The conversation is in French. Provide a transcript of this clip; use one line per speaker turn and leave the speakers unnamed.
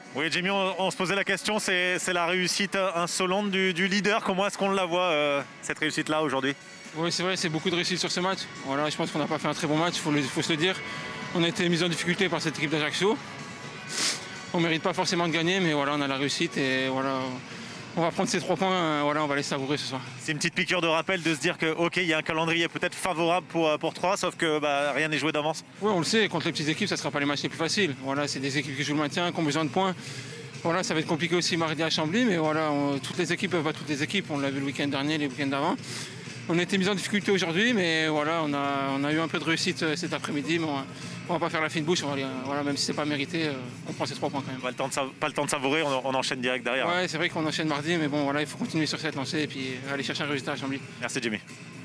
Oui, Jimmy, on se posait la question, c'est la réussite insolente du leader. Comment est-ce qu'on la voit, cette réussite-là, aujourd'hui?
Oui, c'est vrai, c'est beaucoup de réussite sur ce match. Voilà, je pense qu'on n'a pas fait un très bon match, il faut se le dire. On a été mis en difficulté par cette équipe d'Ajaccio. On ne mérite pas forcément de gagner, mais voilà, on a la réussite et voilà, on va prendre ces 3 points, voilà, on va les savourer ce soir.
C'est une petite piqûre de rappel de se dire que, ok, il y a un calendrier peut-être favorable pour Troyes, sauf que rien n'est joué d'avance.
Oui, on le sait, contre les petites équipes, ça ne sera pas les matchs les plus faciles. Voilà, c'est des équipes qui jouent le maintien, qui ont besoin de points. Voilà, ça va être compliqué aussi mardi à Chambly, mais voilà, toutes les équipes peuvent battre toutes les équipes. On l'a vu le week-end dernier, les week-ends d'avant. On a été mis en difficulté aujourd'hui, mais voilà, on a eu un peu de réussite cet après-midi. Mais on va pas faire la fine bouche. Voilà, même si c'est pas mérité, on prend ces 3 points quand même.
Pas le temps de savourer, on enchaîne direct derrière.
Ouais, c'est vrai qu'on enchaîne mardi, mais bon, voilà, il faut continuer sur cette lancée et puis aller chercher un résultat à Chambly.
Merci Jimmy.